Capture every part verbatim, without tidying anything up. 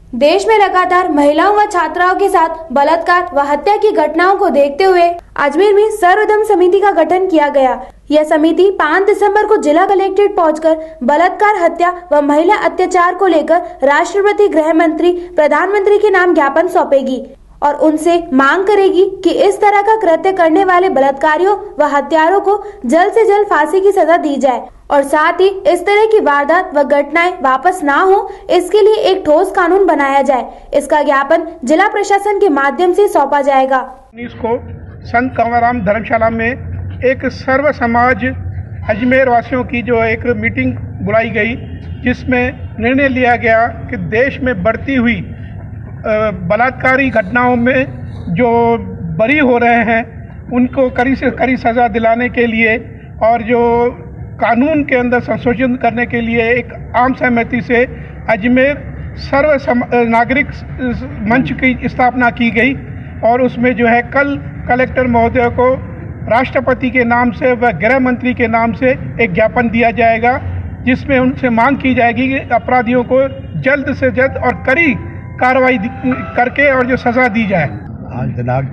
देश में लगातार महिलाओं व छात्राओं के साथ बलात्कार व हत्या की घटनाओं को देखते हुए अजमेर में सर्वदम समिति का गठन किया गया। यह समिति पाँच दिसंबर को जिला कलेक्ट्रेट पहुंचकर बलात्कार, हत्या व महिला अत्याचार को लेकर राष्ट्रपति, गृह मंत्री, प्रधानमंत्री के नाम ज्ञापन सौंपेगी और उनसे मांग करेगी कि इस तरह का कृत्य करने वाले बलात्कारियों व हत्यारों को जल्द से जल्द फांसी की सजा दी जाए और साथ ही इस तरह की वारदात व घटनाएं वापस ना हो, इसके लिए एक ठोस कानून बनाया जाए। इसका ज्ञापन जिला प्रशासन के माध्यम से सौंपा जाएगा। इसको संत कंवरराम धर्मशाला में एक सर्व समाज अजमेर वासियों की जो एक मीटिंग बुलाई गई, जिसमें निर्णय लिया गया कि देश में बढ़ती हुई बलात्कारी घटनाओं में जो बरी हो रहे हैं उनको कड़ी से कड़ी सज़ा दिलाने के लिए और जो कानून के अंदर संशोधन करने के लिए एक आम सहमति से अजमेर सर्व नागरिक मंच की स्थापना की गई और उसमें जो है कल कलेक्टर महोदय को राष्ट्रपति के नाम से व गृह मंत्री के नाम से एक ज्ञापन दिया जाएगा, जिसमें उनसे मांग की जाएगी कि अपराधियों को जल्द से जल्द और कड़ी कार्रवाई करके और जो सज़ा दी जाए। आज दिनांक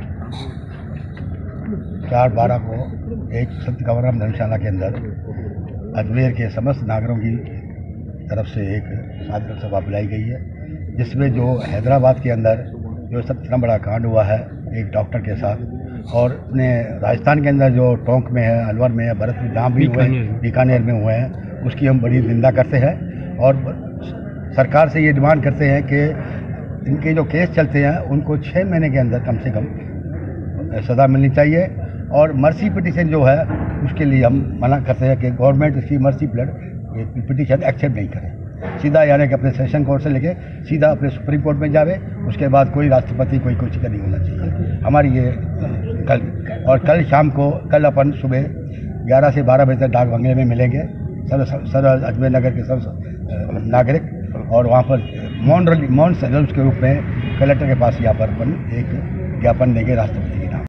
चार बारह को एक संत कंवरराम धर्मशाला के अंदर अजमेर के समस्त नागरिकों की तरफ से एक साधारण सभा बुलाई गई है, जिसमें जो हैदराबाद के अंदर जो सब इतना बड़ा कांड हुआ है एक डॉक्टर के साथ और अपने राजस्थान के अंदर जो टोंक में है, अलवर में है, भरतपुर जहाँ भी हुए बीकानेर में हुए हैं, उसकी हम बड़ी निंदा करते हैं और सरकार से ये डिमांड करते हैं कि इनके जो केस चलते हैं उनको छः महीने के अंदर कम से कम सज़ा मिलनी चाहिए और मर्सी पिटीशन जो है उसके लिए हम मना करते हैं कि गवर्नमेंट इसकी मर्सी प्लेट पिटीशन एक्सेप्ट नहीं करे, सीधा यानी कि अपने सेशन कोर्ट से लेके सीधा अपने सुप्रीम कोर्ट में जावे, उसके बाद कोई राष्ट्रपति कोई कुछ नहीं होना चाहिए। हमारी ये कल और कल शाम को कल अपन सुबह ग्यारह से बारह बजे तक डाक बंगले में मिलेंगे सर सर अजमेर नगर के सब नागरिक और वहाँ पर मौन रैली मौन सदस्य के रूप में कलेक्टर के पास यहाँ पर अपन एक ज्ञापन देंगे राष्ट्रपति।